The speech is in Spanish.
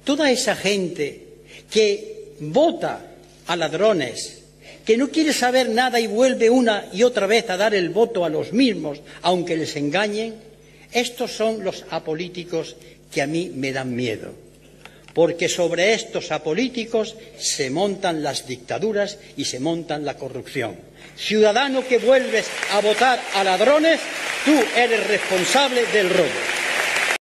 toda esa gente que vota a ladrones, que no quiere saber nada y vuelve una y otra vez a dar el voto a los mismos, aunque les engañen, estos son los apolíticos que a mí me dan miedo, porque sobre estos apolíticos se montan las dictaduras y se montan la corrupción. Ciudadano que vuelves a votar a ladrones, tú eres responsable del robo.